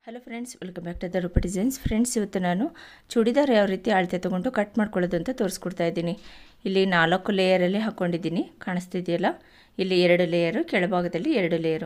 Hello friends, welcome back to the Roopa designs. Friends, ಇವತ್ತು ನಾನು ಚೂಡಿದಾರ್ ಯಾವ ರೀತಿ ಅಳತೆ ತೊಗೊಂಡು ಕಟ್ ಮಾಡ್ಕೊಳ್ಳೋದು ಅಂತ ತೋರಿಸ್ಕೊಡ್ತಾ ಇದ್ದೀನಿ. ಇಲ್ಲಿ 4 ಲೇಯರಲ್ಲಿ ಹಾಕ್ಕೊಂಡಿದ್ದೀನಿ, ಕಾಣಿಸ್ತಿದೆಯಲ್ಲ. ಇಲ್ಲಿ 2 ಲೇಯರು, ಕೆಳಭಾಗದಲ್ಲಿ 2 ಲೇಯರು.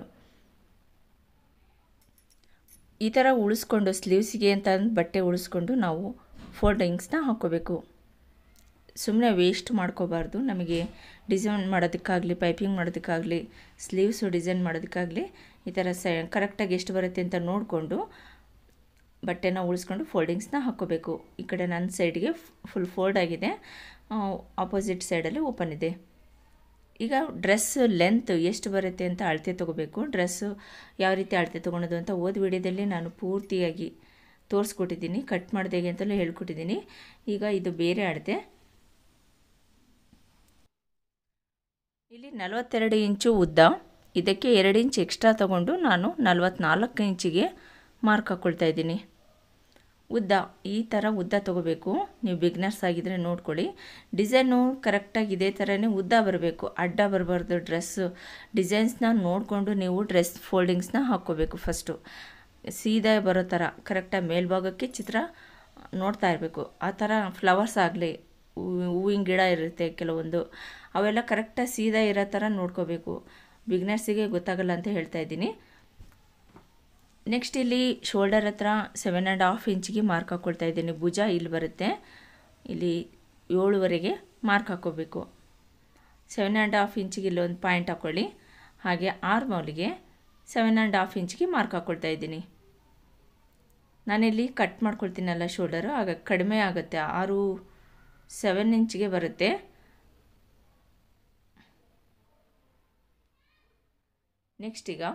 ಈ ಥರ ಉಳಿಸ್ಕೊಂಡು ಸ್ಲೀವ್ಸಿಗೆ ಅಂತ ಬಟ್ಟೆ ಉಳಿಸ್ಕೊಂಡು ನಾವು ಫೋಲ್ಡಿಂಗ್ಸ್ನ ಹಾಕ್ಕೋಬೇಕು. ಸುಮ್ಮನೆ ವೇಸ್ಟ್ ಮಾಡ್ಕೋಬಾರ್ದು. ನಮಗೆ ಡಿಸೈನ್ ಮಾಡೋದಕ್ಕಾಗಲಿ, ಪೈಪಿಂಗ್ ಮಾಡೋದಕ್ಕಾಗಲಿ, ಸ್ಲೀವ್ಸು ಡಿಸೈನ್ ಮಾಡೋದಕ್ಕಾಗಲಿ ಈ ಥರ ಕರೆಕ್ಟಾಗಿ ಎಷ್ಟು ಬರುತ್ತೆ ಅಂತ ನೋಡಿಕೊಂಡು ಬಟ್ಟೆನ ಉಳಿಸ್ಕೊಂಡು ಫೋಲ್ಡಿಂಗ್ಸ್ನ ಹಾಕ್ಕೋಬೇಕು. ಈ ಕಡೆ ನನ್ನ ಸೈಡ್ಗೆ ಫುಲ್ ಫೋಲ್ಡ್ ಆಗಿದೆ, ಆಪೋಸಿಟ್ ಸೈಡಲ್ಲಿ ಓಪನ್ ಇದೆ. ಈಗ ಡ್ರೆಸ್ ಲೆಂತ್ ಎಷ್ಟು ಬರುತ್ತೆ ಅಂತ ಅಳತೆ ತೊಗೋಬೇಕು. ಡ್ರೆಸ್ಸು ಯಾವ ರೀತಿ ಅಳತೆ ತೊಗೊಳೋದು ಅಂತ ವಿಡಿಯೋದಲ್ಲಿ ನಾನು ಪೂರ್ತಿಯಾಗಿ ತೋರಿಸ್ಕೊಟ್ಟಿದ್ದೀನಿ, ಕಟ್ ಮಾಡಿದೆ ಅಂತಲೂ ಹೇಳ್ಕೊಟ್ಟಿದ್ದೀನಿ. ಈಗ ಇದು ಬೇರೆ ಅಳತೆ. ಇಲ್ಲಿ 42 ಇಂಚು ಉದ್ದ, ಇದಕ್ಕೆ 2 ಇಂಚ್ ಎಕ್ಸ್ಟ್ರಾ ತೊಗೊಂಡು ನಾನು 44 ಇಂಚಿಗೆ ಮಾರ್ಕ್ ಹಾಕ್ಕೊಳ್ತಾ ಇದ್ದೀನಿ. ಉದ್ದ ಈ ಥರ ಉದ್ದ ತೊಗೋಬೇಕು. ನೀವು ಬಿಗ್ನರ್ಸ್ ಆಗಿದ್ದರೆ ನೋಡ್ಕೊಳ್ಳಿ. ಡಿಸೈನು ಕರೆಕ್ಟಾಗಿ ಇದೇ ಥರನೇ ಉದ್ದ ಬರಬೇಕು, ಅಡ್ಡ ಬರಬಾರ್ದು. ಡ್ರೆಸ್ಸು ಡಿಸೈನ್ಸ್ನ ನೋಡಿಕೊಂಡು ನೀವು ಡ್ರೆಸ್ ಫೋಲ್ಡಿಂಗ್ಸ್ನ ಹಾಕ್ಕೋಬೇಕು. ಫಸ್ಟು ಸೀದಾ ಬರೋ ಥರ ಕರೆಕ್ಟಾಗಿ ಮೇಲ್ಭಾಗಕ್ಕೆ ಚಿತ್ರ ನೋಡ್ತಾ ಇರಬೇಕು. ಆ ಥರ ಫ್ಲವರ್ಸ್ ಆಗಲಿ, ಹೂವಿನ ಗಿಡ ಇರುತ್ತೆ ಕೆಲವೊಂದು, ಅವೆಲ್ಲ ಕರೆಕ್ಟಾಗಿ ಸೀದಾ ಇರೋ ಥರ ನೋಡ್ಕೋಬೇಕು. ಬಿಗ್ನರ್ಸಿಗೆ ಗೊತ್ತಾಗಲ್ಲ ಅಂತ ಹೇಳ್ತಾ ಇದ್ದೀನಿ. ನೆಕ್ಸ್ಟ್ ಇಲ್ಲಿ ಶೋಲ್ಡರ್ ಹತ್ರ 7.5 ಇಂಚಿಗೆ ಮಾರ್ಕ್ ಹಾಕ್ಕೊಳ್ತಾ ಇದ್ದೀನಿ. ಭುಜ ಇಲ್ಲಿ ಬರುತ್ತೆ, ಇಲ್ಲಿ 7ವರೆಗೆ ಮಾರ್ಕ್ ಹಾಕ್ಕೋಬೇಕು. 7.5 ಇಂಚಿಗೆ ಇಲ್ಲೊಂದು ಪಾಯಿಂಟ್ ಹಾಕ್ಕೊಳ್ಳಿ. ಹಾಗೆ ಆರ್ಮೋಲಿಗೆ 7.5 ಇಂಚಿಗೆ ಮಾರ್ಕ್ ಹಾಕ್ಕೊಳ್ತಾ ಇದ್ದೀನಿ. ನಾನಿಲ್ಲಿ ಕಟ್ ಮಾಡ್ಕೊಳ್ತೀನಲ್ಲ ಶೋಲ್ಡರು, ಆಗ ಕಡಿಮೆ ಆಗುತ್ತೆ, 7 ಇಂಚಿಗೆ ಬರುತ್ತೆ. ನೆಕ್ಸ್ಟ್ ಈಗ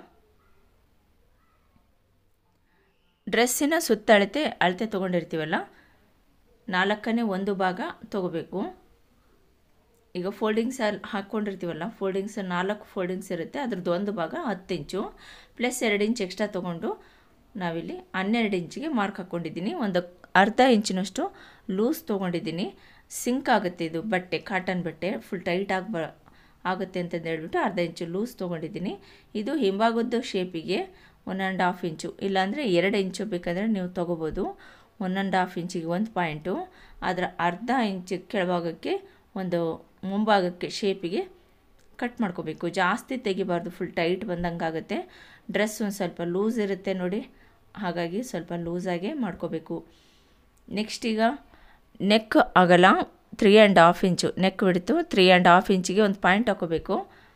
ಡ್ರೆಸ್ಸಿನ ಸುತ್ತ ಅಳತೆ ತೊಗೊಂಡಿರ್ತೀವಲ್ಲ, 4ನೇ 1 ಭಾಗ ತೊಗೋಬೇಕು. ಈಗ ಫೋಲ್ಡಿಂಗ್ಸ್ ಹಾಕ್ಕೊಂಡಿರ್ತೀವಲ್ಲ, ಫೋಲ್ಡಿಂಗ್ಸ್ 4 ಫೋಲ್ಡಿಂಗ್ಸ್ ಇರುತ್ತೆ, ಅದ್ರದ್ದು 1 ಭಾಗ 10 ಇಂಚು ಪ್ಲಸ್ 2 ಇಂಚ್ ಎಕ್ಸ್ಟ್ರಾ ತೊಗೊಂಡು ನಾವಿಲ್ಲಿ 12 ಇಂಚಿಗೆ ಮಾರ್ಕ್ ಹಾಕ್ಕೊಂಡಿದ್ದೀನಿ. ಒಂದು ಅರ್ಧ ಇಂಚಿನಷ್ಟು ಲೂಸ್ ತೊಗೊಂಡಿದ್ದೀನಿ. ಸಿಂಕ್ ಆಗುತ್ತೆ ಇದು ಬಟ್ಟೆ, ಕಾಟನ್ ಬಟ್ಟೆ ಫುಲ್ ಟೈಟ್ ಆಗುತ್ತೆ ಅಂತಂದು ಹೇಳ್ಬಿಟ್ಟು ಅರ್ಧ ಇಂಚು ಲೂಸ್ ತೊಗೊಂಡಿದ್ದೀನಿ. ಇದು ಹಿಂಭಾಗದ ಶೇಪಿಗೆ 1.5 ಇಂಚು, ಇಲ್ಲಾಂದರೆ 2 ಇಂಚು ಬೇಕಾದರೆ ನೀವು ತೊಗೋಬೋದು. 1.5 ಇಂಚಿಗೆ 1 ಪಾಯಿಂಟು, ಅದರ ಅರ್ಧ ಇಂಚು ಕೆಳಭಾಗಕ್ಕೆ ಒಂದು ಮುಂಭಾಗಕ್ಕೆ ಶೇಪಿಗೆ ಕಟ್ ಮಾಡ್ಕೋಬೇಕು. ಜಾಸ್ತಿ ತೆಗಿಬಾರ್ದು, ಫುಲ್ ಟೈಟ್ ಬಂದಂಗೆ ಆಗುತ್ತೆ. ಡ್ರೆಸ್ ಒಂದು ಸ್ವಲ್ಪ ಲೂಸ್ ಇರುತ್ತೆ ನೋಡಿ, ಹಾಗಾಗಿ ಸ್ವಲ್ಪ ಲೂಸಾಗೆ ಮಾಡ್ಕೋಬೇಕು. ನೆಕ್ಸ್ಟ್ ಈಗ ನೆಕ್ ಅಗಲ 3.5 ಇಂಚು, ನೆಕ್ ಬಿಡ್ತು 3.5 ಇಂಚಿಗೆ ಒಂದು ಪಾಯಿಂಟ್ ಹಾಕೋಬೇಕು.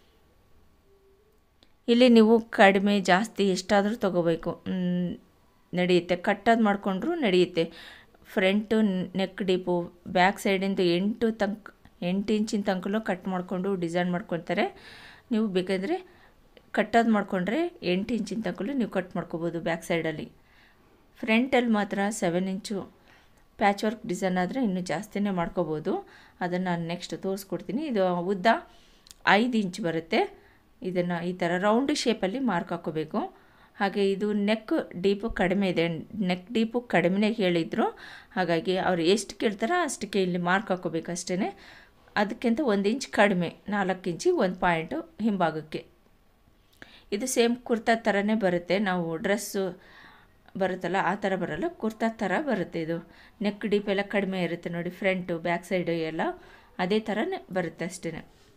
ಇಲ್ಲಿ ನೀವು ಕಡಿಮೆ ಜಾಸ್ತಿ ಎಷ್ಟಾದರೂ ತೊಗೋಬೇಕು, ನಡೆಯುತ್ತೆ. ಕಟ್ಟೋದು ಮಾಡಿಕೊಂಡ್ರೂ ನಡೆಯುತ್ತೆ. ಫ್ರಂಟು ನೆಕ್ ಡೀಪು ಬ್ಯಾಕ್ ಸೈಡಿಂದ 8 ಇಂಚಿನ ತನಕಲೂ ಕಟ್ ಮಾಡಿಕೊಂಡು ಡಿಸೈನ್ ಮಾಡ್ಕೊತಾರೆ. ನೀವು ಬೇಕಾದರೆ ಕಟ್ಟೋದು ಮಾಡಿಕೊಂಡ್ರೆ 8 ಇಂಚಿನ ತನಕಲೂ ನೀವು ಕಟ್ ಮಾಡ್ಕೋಬೋದು ಬ್ಯಾಕ್ ಸೈಡಲ್ಲಿ. ಫ್ರಂಟಲ್ಲಿ ಮಾತ್ರ 7 ಇಂಚು ಪ್ಯಾಚ್ ವರ್ಕ್ ಡಿಸೈನ್ ಆದರೆ ಇನ್ನೂ ಜಾಸ್ತಿನೇ ಮಾಡ್ಕೋಬೋದು. ಅದನ್ನು ನಾನು ನೆಕ್ಸ್ಟ್ ತೋರಿಸ್ಕೊಡ್ತೀನಿ. ಇದು ಉದ್ದ 5 ಇಂಚ್ ಬರುತ್ತೆ. ಇದನ್ನು ಈ ಥರ ರೌಂಡ್ ಶೇಪಲ್ಲಿ ಮಾರ್ಕ್ ಹಾಕ್ಕೋಬೇಕು. ಹಾಗೆ ಇದು ನೆಕ್ ಡೀಪು ಕಡಿಮೆ ಇದೆ, ನೆಕ್ ಡೀಪು ಕಡಿಮೆನೇ ಹೇಳಿದರು. ಹಾಗಾಗಿ ಅವ್ರು ಎಷ್ಟು ಕೇಳ್ತಾರೋ ಅಷ್ಟಕ್ಕೆ ಇಲ್ಲಿ ಮಾರ್ಕ್ ಹಾಕ್ಕೋಬೇಕು ಅಷ್ಟೇ. ಅದಕ್ಕಿಂತ 1 ಇಂಚ್ ಕಡಿಮೆ, 4 ಇಂಚಿಗೆ 1 ಪಾಯಿಂಟು ಹಿಂಭಾಗಕ್ಕೆ. ಇದು ಸೇಮ್ ಕುರ್ತಾ ಥರನೇ ಬರುತ್ತೆ. ನಾವು ಡ್ರೆಸ್ಸು ಬರುತ್ತಲ್ಲ ಆ ಥರ ಬರಲ್ಲ, ಕುರ್ತಾ ಥರ ಬರುತ್ತೆ. ಇದು ನೆಕ್ ಡೀಪ್ ಎಲ್ಲ ಕಡಿಮೆ ಇರುತ್ತೆ ನೋಡಿ, ಫ್ರಂಟು ಬ್ಯಾಕ್ ಸೈಡು ಎಲ್ಲ ಅದೇ ಥರನೇ ಬರುತ್ತೆ ಅಷ್ಟೇ.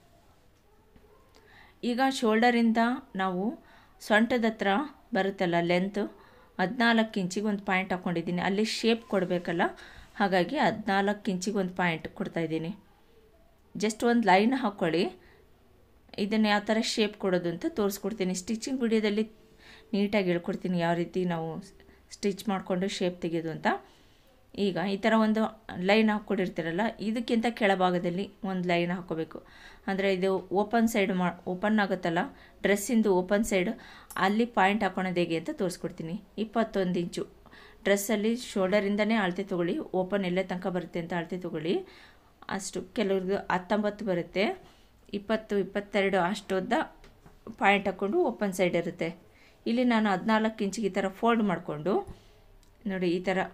ಈಗ ಶೋಲ್ಡರಿಂದ ನಾವು ಸೊಂಟದ ಹತ್ರ ಬರುತ್ತಲ್ಲ ಲೆಂತು, 14 ಇಂಚಿಗೆ ಒಂದು ಪಾಯಿಂಟ್ ಹಾಕ್ಕೊಂಡಿದ್ದೀನಿ. ಅಲ್ಲಿ ಶೇಪ್ ಕೊಡಬೇಕಲ್ಲ, ಹಾಗಾಗಿ 14 ಇಂಚಿಗೆ ಒಂದು ಪಾಯಿಂಟ್ ಕೊಡ್ತಾಯಿದ್ದೀನಿ. ಜಸ್ಟ್ ಒಂದು ಲೈನ್ ಹಾಕ್ಕೊಳ್ಳಿ. ಇದನ್ನು ಯಾವ ಥರ ಶೇಪ್ ಕೊಡೋದು ಅಂತ ತೋರಿಸ್ಕೊಡ್ತೀನಿ. ಸ್ಟಿಚಿಂಗ್ ವಿಡಿಯೋದಲ್ಲಿ ನೀಟಾಗಿ ಹೇಳ್ಕೊಡ್ತೀನಿ ಯಾವ ರೀತಿ ನಾವು ಸ್ಟಿಚ್ ಮಾಡಿಕೊಂಡು ಶೇಪ್ ತೆಗೆಯೋದು ಅಂತ. ಈಗ ಈ ಥರ ಒಂದು ಲೈನ್ ಹಾಕ್ಕೊಂಡಿರ್ತೀರಲ್ಲ, ಇದಕ್ಕಿಂತ ಕೆಳಭಾಗದಲ್ಲಿ ಒಂದು ಲೈನ್ ಹಾಕ್ಕೋಬೇಕು. ಅಂದರೆ ಇದು ಓಪನ್ ಸೈಡ್ ಓಪನ್ ಆಗುತ್ತಲ್ಲ ಡ್ರೆಸ್ಸಿಂದು ಓಪನ್ ಸೈಡು, ಅಲ್ಲಿ ಪಾಯಿಂಟ್ ಹಾಕ್ಕೊಳೋದು ಹೇಗೆ ಅಂತ ತೋರಿಸ್ಕೊಡ್ತೀನಿ. 21 ಇಂಚು ಡ್ರೆಸ್ಸಲ್ಲಿ ಶೋಲ್ಡರಿಂದನೇ ಅಳತೆ ತೊಗೊಳ್ಳಿ. ಓಪನ್ ಎಲ್ಲೇ ತನಕ ಬರುತ್ತೆ ಅಂತ ಅಳತೆ ತೊಗೊಳ್ಳಿ. ಅಷ್ಟು ಕೆಲವ್ರದ್ದು 19 ಬರುತ್ತೆ, 20, 22 ಅಷ್ಟುದ್ದ ಪಾಯಿಂಟ್ ಹಾಕ್ಕೊಂಡು ಓಪನ್ ಸೈಡ್ ಇರುತ್ತೆ. ಇಲ್ಲಿ ನಾನು 14 ಇಂಚಿಗೆ ಈ ಥರ ಫೋಲ್ಡ್ ಮಾಡಿಕೊಂಡು ನೋಡಿ, ಈ ಥರ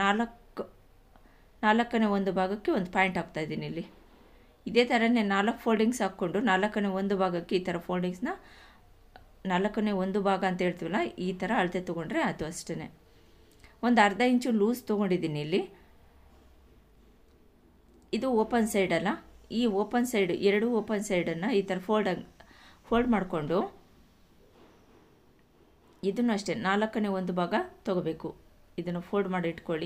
4ನೇ 1 ಭಾಗಕ್ಕೆ ಒಂದು ಪಾಯಿಂಟ್ ಹಾಕ್ತಾಯಿದ್ದೀನಿ. ಇಲ್ಲಿ ಇದೇ ಥರನೇ 4 ಫೋಲ್ಡಿಂಗ್ಸ್ ಹಾಕ್ಕೊಂಡು 4ನೇ 1 ಭಾಗಕ್ಕೆ ಈ ಥರ ಫೋಲ್ಡಿಂಗ್ಸ್ನ 4ನೇ 1 ಭಾಗ ಅಂತ ಹೇಳ್ತೀವಲ್ಲ, ಈ ಥರ ಅಳತೆ ತೊಗೊಂಡ್ರೆ ಅದು ಅಷ್ಟೇ. ಒಂದು ಅರ್ಧ ಇಂಚು ಲೂಸ್ ತೊಗೊಂಡಿದ್ದೀನಿ ಇಲ್ಲಿ. ಇದು ಓಪನ್ ಸೈಡ್ ಅಲ್ಲ, ಈ ಓಪನ್ ಸೈಡ್ ಎರಡೂ ಓಪನ್ ಸೈಡನ್ನು ಈ ಥರ ಫೋಲ್ಡ್ ಮಾಡಿಕೊಂಡು ಇದನ್ನು ಅಷ್ಟೇ 4ನೇ ಒಂದು ಭಾಗ ತೊಗೋಬೇಕು. ಇದನ್ನು ಫೋಲ್ಡ್ ಮಾಡಿ ಇಟ್ಕೊಳ್ಳಿ.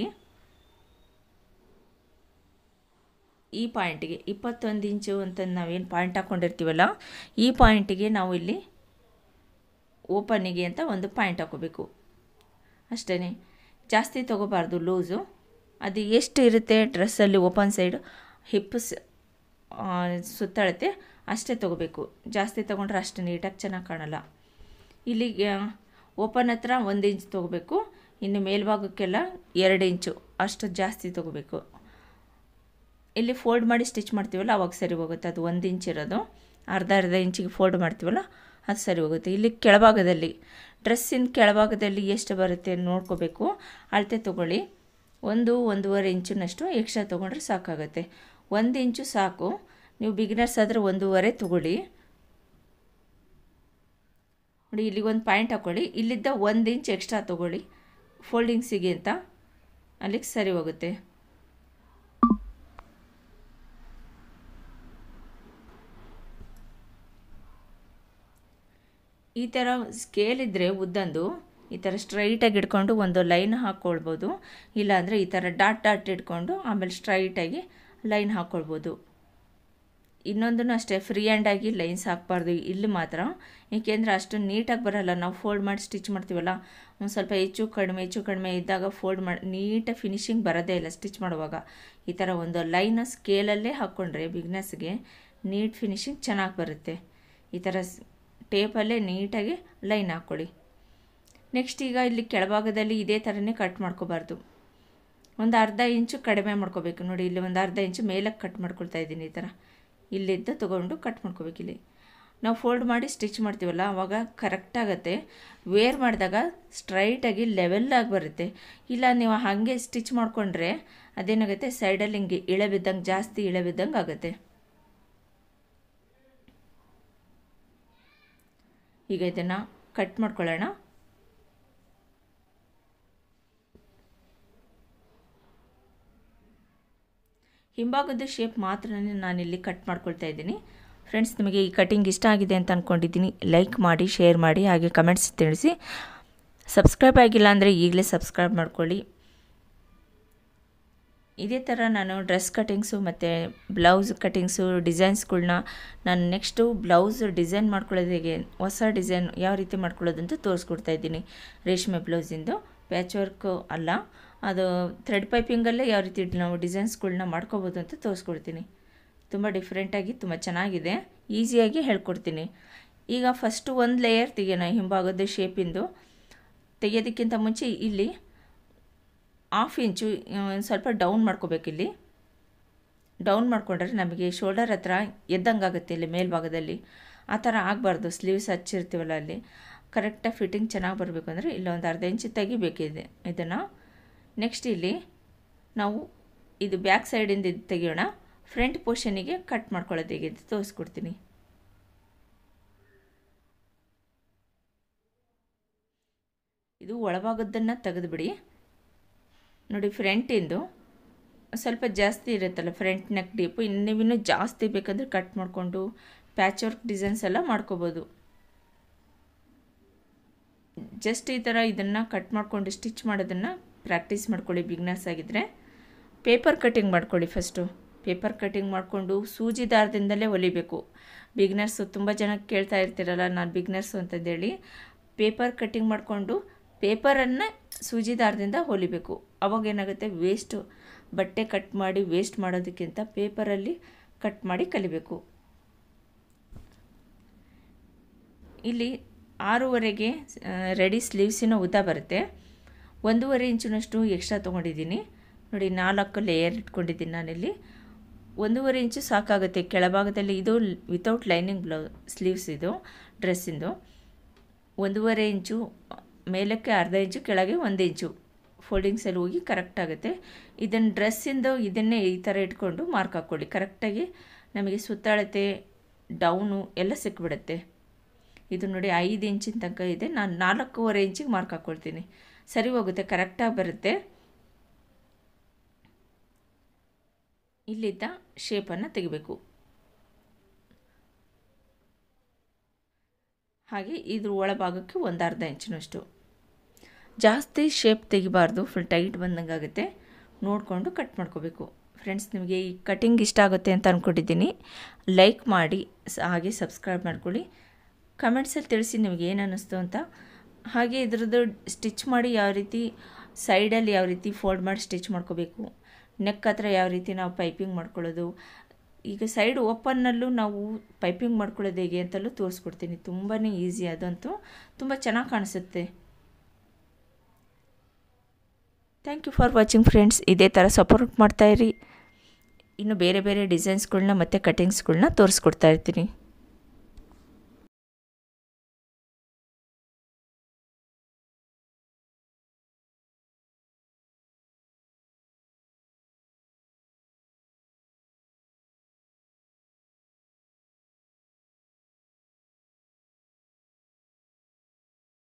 ಈ ಪಾಯಿಂಟಿಗೆ 21 ಇಂಚು ಅಂತ ನಾವೇನು ಪಾಯಿಂಟ್ ಹಾಕ್ಕೊಂಡಿರ್ತೀವಲ್ಲ, ಈ ಪಾಯಿಂಟಿಗೆ ನಾವು ಇಲ್ಲಿ ಓಪನಿಗೆ ಅಂತ ಒಂದು ಪಾಯಿಂಟ್ ಹಾಕೋಬೇಕು ಅಷ್ಟೇ. ಜಾಸ್ತಿ ತೊಗೋಬಾರ್ದು ಲೂಸು. ಅದು ಎಷ್ಟು ಇರುತ್ತೆ ಡ್ರೆಸ್ಸಲ್ಲಿ ಓಪನ್ ಸೈಡು ಹಿಪ್ಸ್ ಸುತ್ತಳತೆ ಅಷ್ಟೇ ತೊಗೋಬೇಕು. ಜಾಸ್ತಿ ತೊಗೊಂಡ್ರೆ ಅಷ್ಟು ನೀಟಾಗಿ ಚೆನ್ನಾಗಿ ಕಾಣಲ್ಲ. ಇಲ್ಲಿಗೆ ಓಪನ್ ಹತ್ರ 1 ಇಂಚ್ ತೊಗೋಬೇಕು. ಇನ್ನು ಮೇಲ್ಭಾಗಕ್ಕೆಲ್ಲ 2 ಇಂಚು ಅಷ್ಟು ಜಾಸ್ತಿ ತೊಗೋಬೇಕು. ಇಲ್ಲಿ ಫೋಲ್ಡ್ ಮಾಡಿ ಸ್ಟಿಚ್ ಮಾಡ್ತೀವಲ್ಲ ಅವಾಗ ಸರಿ ಹೋಗುತ್ತೆ. ಅದು 1 ಇಂಚ್ ಇರೋದು, ಅರ್ಧ ಇಂಚಿಗೆ ಫೋಲ್ಡ್ ಮಾಡ್ತೀವಲ್ಲ ಅದು ಸರಿ ಹೋಗುತ್ತೆ. ಇಲ್ಲಿ ಕೆಳಭಾಗದಲ್ಲಿ ಡ್ರೆಸ್ಸಿನ ಕೆಳಭಾಗದಲ್ಲಿ ಎಷ್ಟು ಬರುತ್ತೆ ನೋಡ್ಕೋಬೇಕು. ಅಳತೆ ತೊಗೊಳ್ಳಿ. 1-1.5 ಇಂಚಿನಷ್ಟು ಎಕ್ಸ್ಟ್ರಾ ತೊಗೊಂಡ್ರೆ ಸಾಕಾಗುತ್ತೆ. 1 ಇಂಚು ಸಾಕು. ನೀವು ಬಿಗಿನರ್ಸ್ ಆದರೆ 1.5 ತೊಗೊಳ್ಳಿ. ನೋಡಿ ಇಲ್ಲಿಗೆ ಒಂದು ಪಾಯಿಂಟ್ ಹಾಕ್ಕೊಳ್ಳಿ. ಇಲ್ಲಿದ್ದ 1 ಇಂಚ್ ಎಕ್ಸ್ಟ್ರಾ ತೊಗೊಳ್ಳಿ ಫೋಲ್ಡಿಂಗ್ಸಿಗೆ ಅಂತ, ಅಲ್ಲಿಗೆ ಸರಿ ಹೋಗುತ್ತೆ. ಈ ಥರ ಸ್ಕೇಲ್ ಇದ್ದರೆ ಉದ್ದಂದು ಈ ಥರ ಸ್ಟ್ರೈಟಾಗಿ ಇಟ್ಕೊಂಡು ಒಂದು ಲೈನ್ ಹಾಕ್ಕೊಳ್ಬೋದು. ಇಲ್ಲಾಂದರೆ ಈ ಥರ ಡಾಟ್ ಇಟ್ಕೊಂಡು ಆಮೇಲೆ ಸ್ಟ್ರೈಟಾಗಿ ಲೈನ್ ಹಾಕ್ಕೊಳ್ಬೋದು. ಇನ್ನೊಂದನ್ನು ಅಷ್ಟೇ, ಫ್ರೀ ಹ್ಯಾಂಡಾಗಿ ಲೈನ್ಸ್ ಹಾಕಬಾರ್ದು ಇಲ್ಲಿ ಮಾತ್ರ. ಏಕೆಂದರೆ ಅಷ್ಟು ನೀಟಾಗಿ ಬರೋಲ್ಲ. ನಾವು ಫೋಲ್ಡ್ ಮಾಡಿ ಸ್ಟಿಚ್ ಮಾಡ್ತೀವಲ್ಲ, ಒಂದು ಸ್ವಲ್ಪ ಹೆಚ್ಚು ಕಡಿಮೆ ಇದ್ದಾಗ ಫೋಲ್ಡ್ ಮಾಡಿ ನೀಟಾಗಿ ಫಿನಿಶಿಂಗ್ ಬರೋದೇ ಇಲ್ಲ ಸ್ಟಿಚ್ ಮಾಡುವಾಗ. ಈ ಥರ ಒಂದು ಲೈನ ಸ್ಕೇಲಲ್ಲೇ ಹಾಕ್ಕೊಂಡ್ರೆ ಬಿಗ್ನೆಸ್ಗೆ ನೀಟ್ ಫಿನಿಶಿಂಗ್ ಚೆನ್ನಾಗಿ ಬರುತ್ತೆ. ಈ ಥರ ಟೇಪಲ್ಲೇ ನೀಟಾಗಿ ಲೈನ್ ಹಾಕ್ಕೊಳ್ಳಿ. ನೆಕ್ಸ್ಟ್ ಈಗ ಇಲ್ಲಿ ಕೆಳಭಾಗದಲ್ಲಿ ಇದೇ ಥರನೇ ಕಟ್ ಮಾಡ್ಕೋಬಾರ್ದು. ಒಂದು ಅರ್ಧ ಇಂಚು ಕಡಿಮೆ ಮಾಡ್ಕೋಬೇಕು. ನೋಡಿ ಇಲ್ಲಿ ಒಂದು ಅರ್ಧ ಇಂಚು ಮೇಲಕ್ಕೆ ಕಟ್ ಮಾಡ್ಕೊಳ್ತಾ ಇದ್ದೀನಿ. ಈ ಥರ ಇಲ್ಲಿದ್ದ ತೊಗೊಂಡು ಕಟ್ ಮಾಡ್ಕೋಬೇಕು. ಇಲ್ಲಿ ನಾವು ಫೋಲ್ಡ್ ಮಾಡಿ ಸ್ಟಿಚ್ ಮಾಡ್ತೀವಲ್ಲ ಆವಾಗ ಕರೆಕ್ಟಾಗತ್ತೆ. ವೇರ್ ಮಾಡಿದಾಗ ಸ್ಟ್ರೈಟಾಗಿ ಲೆವೆಲ್ಲಾಗಿ ಬರುತ್ತೆ. ಇಲ್ಲ ನೀವು ಹಾಗೆ ಸ್ಟಿಚ್ ಮಾಡಿಕೊಂಡ್ರೆ ಅದೇನಾಗುತ್ತೆ, ಸೈಡಲ್ಲಿ ಹಿಂಗೆ ಜಾಸ್ತಿ ಇಳೆ ಬಿದ್ದಂಗೆ ಆಗುತ್ತೆ. ಈಗ ಇದನ್ನು ಕಟ್ ಮಾಡ್ಕೊಳ್ಳೋಣ. ಹಿಂಭಾಗದ ಶೇಪ್ ಮಾತ್ರ ನಾನಿಲ್ಲಿ ಕಟ್ ಮಾಡ್ಕೊಳ್ತಾ ಇದ್ದೀನಿ. ಫ್ರೆಂಡ್ಸ್, ನಿಮಗೆ ಈ ಕಟಿಂಗ್ ಇಷ್ಟ ಆಗಿದೆ ಅಂತ ಅಂದ್ಕೊಂಡಿದ್ದೀನಿ. ಲೈಕ್ ಮಾಡಿ, ಶೇರ್ ಮಾಡಿ, ಹಾಗೆ ಕಮೆಂಟ್ಸ್ ತಿಳಿಸಿ. ಸಬ್ಸ್ಕ್ರೈಬ್ ಆಗಿಲ್ಲ ಅಂದರೆ ಈಗಲೇ ಸಬ್ಸ್ಕ್ರೈಬ್ ಮಾಡ್ಕೊಳ್ಳಿ. ಇದೇ ಥರ ನಾನು ಡ್ರೆಸ್ ಕಟಿಂಗ್ಸು ಮತ್ತು ಬ್ಲೌಸ್ ಕಟಿಂಗ್ಸು ಡಿಸೈನ್ಸ್ಗಳನ್ನ ನಾನು ನೆಕ್ಸ್ಟು ಬ್ಲೌಸ್ ಡಿಸೈನ್ ಮಾಡ್ಕೊಳ್ಳೋದು ಹೇಗೆ, ಹೊಸ ಡಿಸೈನ್ ಯಾವ ರೀತಿ ಮಾಡ್ಕೊಳ್ಳೋದಂತ ತೋರಿಸ್ಕೊಡ್ತಾ ಇದ್ದೀನಿ. ರೇಷ್ಮೆ ಬ್ಲೌಸಿಂದು ಪ್ಯಾಚ್ ವರ್ಕು ಅಲ್ಲ, ಅದು ಥ್ರೆಡ್ ಪೈಪಿಂಗಲ್ಲೇ ಯಾವ ರೀತಿ ನಾವು ಡಿಸೈನ್ಸ್ಗಳನ್ನ ಮಾಡ್ಕೋಬೋದು ಅಂತ ತೋರಿಸ್ಕೊಡ್ತೀನಿ. ತುಂಬ ಡಿಫ್ರೆಂಟಾಗಿ ತುಂಬ ಚೆನ್ನಾಗಿದೆ, ಈಸಿಯಾಗಿ ಹೇಳ್ಕೊಡ್ತೀನಿ. ಈಗ ಫಸ್ಟು ಒಂದು ಲೇಯರ್ ತೆಗೆಯೋಣ. ಹಿಂಭಾಗದ ಶೇಪಿಂದು ತೆಗೆಯೋದಕ್ಕಿಂತ ಮುಂಚೆ ಇಲ್ಲಿ 1/2 ಇಂಚು ಸ್ವಲ್ಪ ಡೌನ್ ಮಾಡ್ಕೋಬೇಕು. ಇಲ್ಲಿ ಡೌನ್ ಮಾಡಿಕೊಂಡ್ರೆ ನಮಗೆ ಶೋಲ್ಡರ್ ಹತ್ರ ಎದ್ದಂಗಾಗುತ್ತೆ. ಇಲ್ಲಿ ಮೇಲ್ಭಾಗದಲ್ಲಿ ಆ ಥರ ಆಗಬಾರ್ದು. ಸ್ಲೀವ್ಸ್ ಹಚ್ಚಿರ್ತೀವಲ್ಲ ಅಲ್ಲಿ ಕರೆಕ್ಟಾಗಿ ಫಿಟ್ಟಿಂಗ್ ಚೆನ್ನಾಗಿ ಬರಬೇಕು ಅಂದರೆ ಇಲ್ಲೊಂದು ಅರ್ಧ ಇಂಚು ತೆಗಿಬೇಕಿದೆ ಇದನ್ನು. ನೆಕ್ಸ್ಟ್ ಇಲ್ಲಿ ನಾವು ಇದು ಬ್ಯಾಕ್ ಸೈಡಿಂದ ಇದು ತೆಗಿಯೋಣ. ಫ್ರಂಟ್ ಪೋರ್ಷನಿಗೆ ಕಟ್ ಮಾಡ್ಕೊಳ್ಳೋದು ಹೇಗೆ ಅಂತ ತೋರಿಸ್ಕೊಡ್ತೀನಿ. ಇದು ಒಳಭಾಗದ್ದನ್ನು ತೆಗೆದುಬಿಡಿ. ನೋಡಿ, ಫ್ರಂಟಿಂದು ಸ್ವಲ್ಪ ಜಾಸ್ತಿ ಇರುತ್ತಲ್ಲ ಫ್ರಂಟ್ ನೆಕ್ ಡೀಪು. ಇನ್ನೂ ಜಾಸ್ತಿ ಬೇಕಂದರೆ ಕಟ್ ಮಾಡಿಕೊಂಡು ಪ್ಯಾಚ್ ವರ್ಕ್ ಡಿಸೈನ್ಸ್ ಎಲ್ಲ ಮಾಡ್ಕೋಬೋದು. ಜಸ್ಟ್ ಈ ಥರ ಇದನ್ನು ಕಟ್ ಮಾಡಿಕೊಂಡು ಸ್ಟಿಚ್ ಮಾಡೋದನ್ನು ಪ್ರಾಕ್ಟೀಸ್ ಮಾಡ್ಕೊಳ್ಳಿ ಬಿಗ್ನರ್ಸ್ ಆಗಿದ್ದರೆ. ಪೇಪರ್ ಕಟ್ಟಿಂಗ್ ಮಾಡ್ಕೊಳ್ಳಿ. ಫಸ್ಟು ಪೇಪರ್ ಕಟ್ಟಿಂಗ್ ಮಾಡಿಕೊಂಡು ಸೂಜಿ ದಾರದಿಂದಲೇ ಹೊಲಿಬೇಕು. ಬಿಗ್ನರ್ಸು ತುಂಬ ಜನ ಕೇಳ್ತಾ ಇರ್ತೀರಲ್ಲ, ನಾನು ಬಿಗ್ನರ್ಸು ಅಂತಂದೇಳಿ. ಪೇಪರ್ ಕಟ್ಟಿಂಗ್ ಮಾಡಿಕೊಂಡು ಪೇಪರನ್ನು ಸೂಜಿ ದಾರದಿಂದ ಹೊಲಿಬೇಕು. ಅವಾಗ ಏನಾಗುತ್ತೆ, ವೇಸ್ಟು ಬಟ್ಟೆ ಕಟ್ ಮಾಡಿ ವೇಸ್ಟ್ ಮಾಡೋದಕ್ಕಿಂತ ಪೇಪರಲ್ಲಿ ಕಟ್ ಮಾಡಿ ಕಲಿಬೇಕು. ಇಲ್ಲಿ 6ವರೆಗೆ ರೆಡಿ ಸ್ಲೀವ್ಸಿನ ಉದ್ದ ಬರುತ್ತೆ. 1.5 ಇಂಚಿನಷ್ಟು ಎಕ್ಸ್ಟ್ರಾ ತೊಗೊಂಡಿದ್ದೀನಿ. ನೋಡಿ, 4 ಲೇಯರ್ ಇಟ್ಕೊಂಡಿದ್ದೀನಿ ನಾನಿಲ್ಲಿ. 1.5 ಇಂಚು ಸಾಕಾಗುತ್ತೆ ಕೆಳಭಾಗದಲ್ಲಿ. ಇದು ವಿತೌಟ್ ಲೈನಿಂಗ್ ಸ್ಲೀವ್ಸ್ ಇದು ಡ್ರೆಸ್ಸಿಂದು. 1.5 ಇಂಚು ಮೇಲಕ್ಕೆ, ಅರ್ಧ ಇಂಚು ಕೆಳಗೆ 1 ಇಂಚು ಫೋಲ್ಡಿಂಗ್ಸಲ್ಲಿ ಹೋಗಿ ಕರೆಕ್ಟ್ ಆಗುತ್ತೆ. ಇದನ್ನು ಡ್ರೆಸ್ಸಿಂದು ಇದನ್ನೇ ಈ ಥರ ಇಟ್ಕೊಂಡು ಮಾರ್ಕ್ ಹಾಕ್ಕೊಳ್ಳಿ. ಕರೆಕ್ಟಾಗಿ ನಮಗೆ ಸುತ್ತಳತೆ ಡೌನು ಎಲ್ಲ ಸಿಕ್ಬಿಡುತ್ತೆ. ಇದು ನೋಡಿ 5 ಇಂಚಿನ ತನಕ ಇದೆ. ನಾನು 4.25 ಇಂಚಿಗೆ ಮಾರ್ಕ್ ಹಾಕ್ಕೊಳ್ತೀನಿ. ಸರಿ ಹೋಗುತ್ತೆ, ಕರೆಕ್ಟಾಗಿ ಬರುತ್ತೆ. ಇಲ್ಲಿದ್ದ ಶೇಪನ್ನು ತೆಗಿಬೇಕು. ಹಾಗೆ ಇದ್ರ ಒಳಭಾಗಕ್ಕೆ 1/2 ಇಂಚಿನಷ್ಟು. ಜಾಸ್ತಿ ಶೇಪ್ ತೆಗಿಬಾರ್ದು, ಫುಲ್ ಟೈಟ್ ಬಂದಂಗೆ ಆಗುತ್ತೆ. ನೋಡಿಕೊಂಡು ಕಟ್ ಮಾಡ್ಕೋಬೇಕು. ಫ್ರೆಂಡ್ಸ್, ನಿಮಗೆ ಈ ಕಟಿಂಗ್ ಇಷ್ಟ ಆಗುತ್ತೆ ಅಂತ ಅಂದ್ಕೊಂಡಿದ್ದೀನಿ. ಲೈಕ್ ಮಾಡಿ, ಹಾಗೆ ಸಬ್ಸ್ಕ್ರೈಬ್ ಮಾಡ್ಕೊಳ್ಳಿ. ಕಮೆಂಟ್ಸಲ್ಲಿ ತಿಳಿಸಿ ನಿಮಗೆ ಏನು ಅನ್ನಿಸ್ತು ಅಂತ. ಹಾಗೆ ಇದ್ರದ್ದು ಸ್ಟಿಚ್ ಮಾಡಿ ಯಾವ ರೀತಿ ಸೈಡಲ್ಲಿ ಯಾವ ರೀತಿ ಫೋಲ್ಡ್ ಮಾಡಿ ಸ್ಟಿಚ್ ಮಾಡ್ಕೋಬೇಕು, ನೆಕ್ ಹತ್ರ ಯಾವ ರೀತಿ ನಾವು ಪೈಪಿಂಗ್ ಮಾಡ್ಕೊಳ್ಳೋದು, ಈಗ ಸೈಡ್ ಓಪನ್ನಲ್ಲೂ ನಾವು ಪೈಪಿಂಗ್ ಮಾಡ್ಕೊಳ್ಳೋದು ಹೇಗೆ ಅಂತಲೂ ತೋರಿಸ್ಕೊಡ್ತೀನಿ. ತುಂಬಾ ಈಸಿ, ಅದಂತೂ ತುಂಬ ಚೆನ್ನಾಗಿ ಕಾಣಿಸುತ್ತೆ. Thank you for watching friends. ಇದೇ ಥರ ಸಪೋರ್ಟ್ ಮಾಡ್ತಾಯಿರಿ. ಇನ್ನು ಬೇರೆ ಬೇರೆ ಡಿಸೈನ್ಸ್ಗಳನ್ನ ಮತ್ತು ಕಟಿಂಗ್ಸ್ಗಳನ್ನ ತೋರಿಸ್ಕೊಡ್ತಾ ಇರ್ತೀನಿ.